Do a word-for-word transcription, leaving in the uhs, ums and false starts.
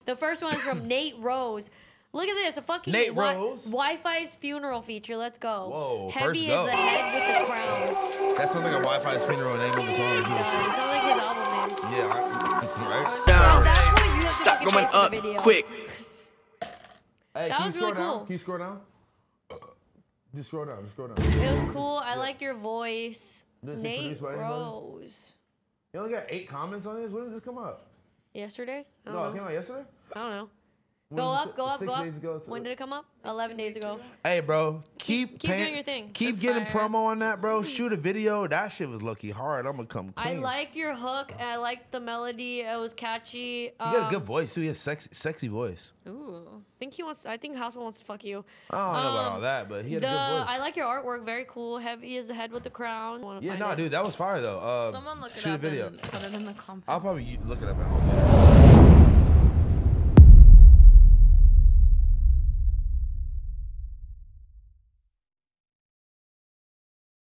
The first one is from Nate Rose. Look at this, a fucking Nate wi Rose. Wi-Fi's funeral feature. Let's go. Whoa, Heavy first is go. the head with the crown. That sounds like a Wi-Fi's funeral name of the song. It sounds like his album name. Yeah, right? Down. That's why you have to Stop fucking going pay for the up video. quick. Hey, That can was you really scroll cool. down? Can you scroll down? Just scroll down. Just scroll down. It was cool. I liked your voice. This is Nate produced by anybody? Rose. You only got eight comments on this? When did this come up? Yesterday? I don't No, know. it came out yesterday? I don't know. When Go was up, it? go up, Six go days ago up. to- When did it come up? Eleven days ago. Hey, bro, keep keep paying, doing your thing. Keep That's getting fire. promo on that, bro. Shoot a video. That shit was lucky hard. I'm gonna come I clean. liked your hook. And I liked the melody. It was catchy. You got a Um, good voice too. You have sexy, sexy voice. Ooh. I think he wants. I think House wants to fuck you. I don't know about Um, all that, but he had the, a good voice. I like your artwork. Very cool. Heavy is the head with the crown. Wanna yeah, find no, it? dude, that was fire though. Uh, Someone look it shoot up a video. and put it in the comments. I'll probably look it up at home.